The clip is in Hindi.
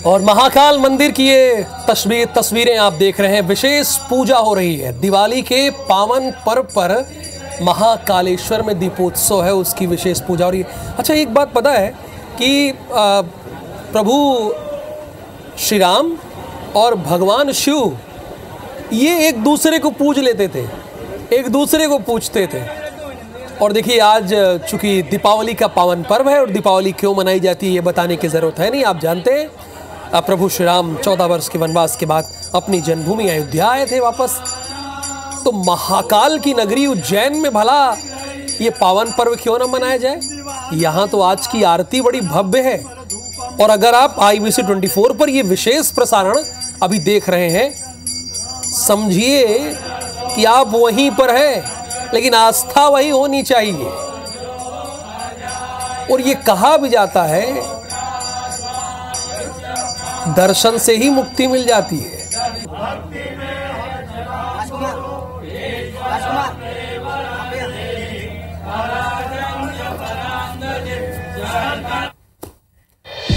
और महाकाल मंदिर की ये तस्वीरें आप देख रहे हैं। विशेष पूजा हो रही है दिवाली के पावन पर्व पर। महाकालेश्वर में दीपोत्सव है, उसकी विशेष पूजा हो रही है। अच्छा, एक बात पता है कि प्रभु श्री राम और भगवान शिव ये एक दूसरे को पूज लेते थे, एक दूसरे को पूजते थे। और देखिए, आज चूंकि दीपावली का पावन पर्व है, और दीपावली क्यों मनाई जाती है ये बताने की ज़रूरत है नहीं, आप जानते हैं। प्रभु श्री राम 14 वर्ष के वनवास के बाद अपनी जन्मभूमि अयोध्या आए थे वापस। तो महाकाल की नगरी उज्जैन में भला ये पावन पर्व क्यों ना मनाया जाए। यहाँ तो आज की आरती बड़ी भव्य है। और अगर आप IBC 24 पर ये विशेष प्रसारण अभी देख रहे हैं, समझिए कि आप वहीं पर हैं, लेकिन आस्था वही होनी चाहिए। और ये कहा भी जाता है दर्शन से ही मुक्ति मिल जाती है।